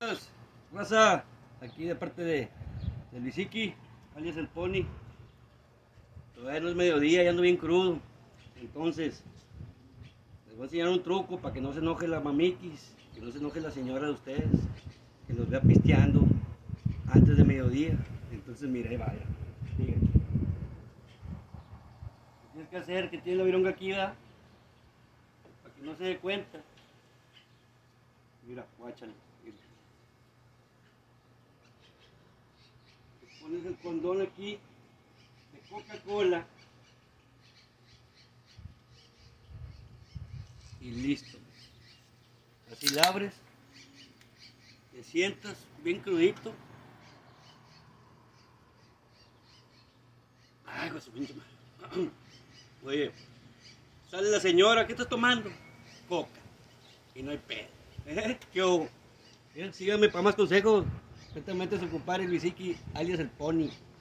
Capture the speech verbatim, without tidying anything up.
días, raza, aquí de parte de, del Biziki, alias el Pony. Todavía no es mediodía, ya ando bien crudo. Entonces, les voy a enseñar un truco para que no se enoje la mamiquis, que no se enoje la señora de ustedes, que los vea pisteando antes de mediodía. Entonces, mira, ahí vaya. Fíjate. Tienes que hacer que tiene la vironga aquí, ¿verdad? Para que no se dé cuenta. Mira, guáchale. Mira. Te pones el condón aquí de Coca-Cola y listo. Así la abres, te sientas bien crudito. Ay, con su pinche madre. Oye, sale la señora, ¿qué estás tomando? Coca. Y no hay pedo. ¿Eh? ¿Qué hubo? Síganme para más consejos. Atentamente su compadre el Biziki, alias el Pony.